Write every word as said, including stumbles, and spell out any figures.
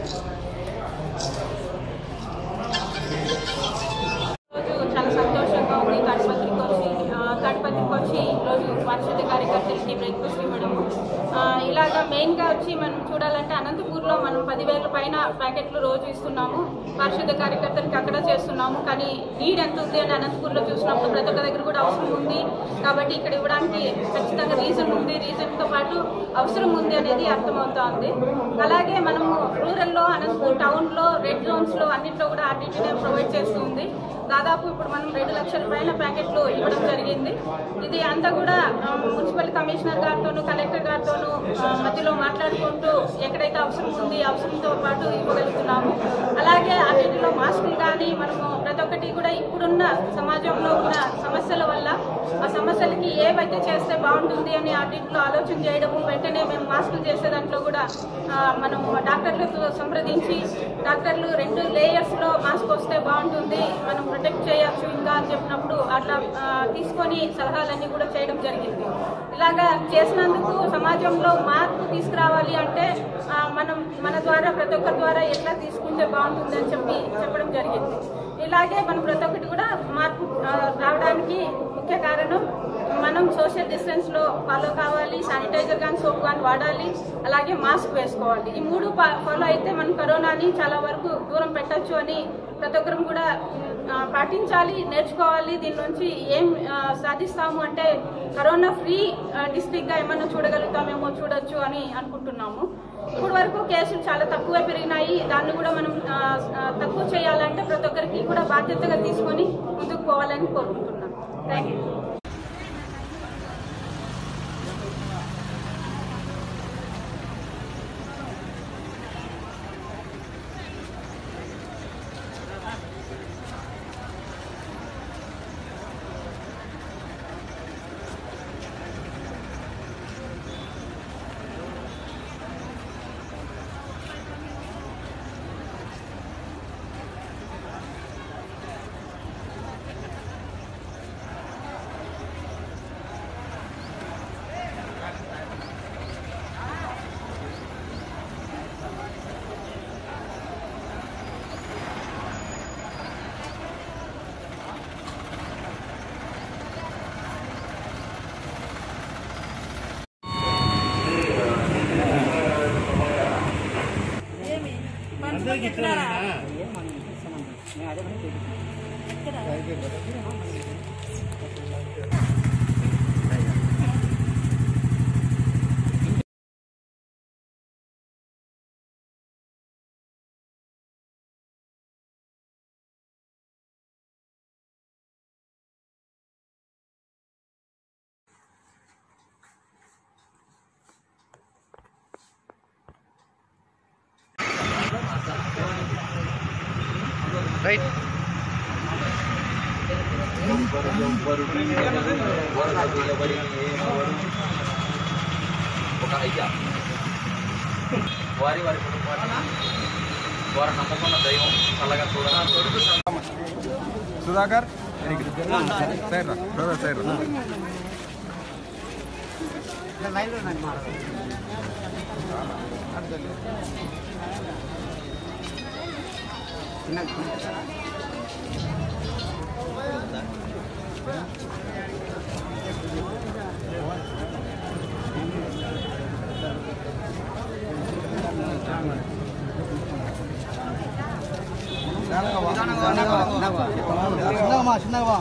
చాలా సంతోషంగా ఉంది. తాడిపత్రికి వచ్చి తాడిపత్రికి వచ్చి ఈరోజు పారిశుద్ధ్య కార్యకర్తలకి బ్రేక్ఫాస్ట్ ఇవ్వడము. ఇలాగా మెయిన్గా వచ్చి మనం చూడాలంటే అనంతపూర్లో మనం పదివేల పైన ప్యాకెట్లు రోజు ఇస్తున్నాము. పారిశుద్ధ్య కార్యకర్తలకి అక్కడ చేస్తున్నాము. కానీ నీడ్ ఎంత ఉంది అని అనంతపూర్లో చూసినప్పుడు ప్రతి ఒక్క దగ్గర కూడా అవసరం ఉంది కాబట్టి ఇక్కడ ఇవ్వడానికి ఖచ్చితంగా రీజన్ ఉంది. రీజన్తో పాటు అవసరం ఉంది అనేది అర్థమవుతా ఉంది. అలాగే మనము రూరల్లో అనంతపూర్ టౌన్లో రెడ్ జోన్స్లో అన్నింటిలో కూడా ఆర్టీటీనే ప్రొవైడ్ చేస్తుంది. దాదాపు ఇప్పుడు మనం రెండు లక్షల పైన ప్యాకెట్లు ఇవ్వడం జరిగింది. ఇది అంతా కూడా మున్సిపల్ కమిషనర్ గారితోనూ కలెక్టర్ గారితోనూ మధ్యలో మాట్లాడుకుంటూ ఎక్కడైతే అవసరం ఉంది అవసరంతో పాటు ఇవ్వగలుగుతున్నాము. అలాగే అన్నింటిలో మాస్కులు కానీ మనము ప్రతి ఒక్కటి కూడా ఇప్పుడున్న సమాజంలో ఉన్న సమస్యల వల్ల ఆ సమస్యలకి ఏవైతే చేస్తే బాగుంటుంది అని అన్నింటిలో ఆలోచన చేయడము, వెంటనే మేము మాస్కులు చేసే దాంట్లో కూడా మనం డాక్టర్లతో సంప్రదించి డాక్టర్లు రెండు లేయర్స్లో మాస్క్ వస్తే బాగుంటుంది, మనం ప్రొటెక్ట్ చేయొచ్చు ఇంకా అని చెప్పినప్పుడు అట్లా తీసుకొని సలహాలన్నీ కూడా చేయడం జరిగింది. ఇలాగా చేసినందుకు సమాజంలో మార్పు తీసుకురావాలి అంటే మనం మన ద్వారా ప్రతి ఒక్కరి ద్వారా ఎట్లా తీసుకుంటే బాగుంటుంది అని చెప్పి చెప్పడం జరిగింది. ఇలాగే మనం ప్రతి ఒక్కటి కూడా మార్పు రావడానికి ముఖ్య కారణం మనం సోషల్ డిస్టెన్స్లో ఫాలో కావాలి, శానిటైజర్ కానీ సోప్ కానీ వాడాలి, అలాగే మాస్క్ వేసుకోవాలి. ఈ మూడు ఫాలో అయితే మనం కరోనాని చాలా వరకు దూరం పెట్టచ్చు అని ప్రతి ఒక్కరం కూడా పాటించాలి, నేర్చుకోవాలి. దీని నుంచి ఏం సాధిస్తాము అంటే కరోనా ఫ్రీ డిస్ట్రిక్ట్గా ఏమన్నా చూడగలుగుతామేమో చూడొచ్చు అని అనుకుంటున్నాము. ఇప్పుడు వరకు కేసులు చాలా తక్కువే పెరిగినాయి. దాన్ని కూడా మనం తక్కువ చేయాలంటే ప్రతి ఒక్కరికి కూడా బాధ్యతగా తీసుకొని ముందుకు పోవాలని కోరుకుంటున్నాను. Thank you. రైట్ ఒక అయ్యా వారి వారి కుటుంబాన్ని వారి నమ్మకం దైవం చల్లగా చూడాలి. సుధాకర్ సైడ్ సైడ్ చిన్నగా చిన్నగా